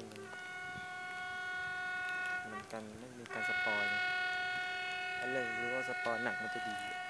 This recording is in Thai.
เหมือนกันไม่มีการสปอยนะถ้าเล่นรู้ว่าสปอยหนักมันจะดี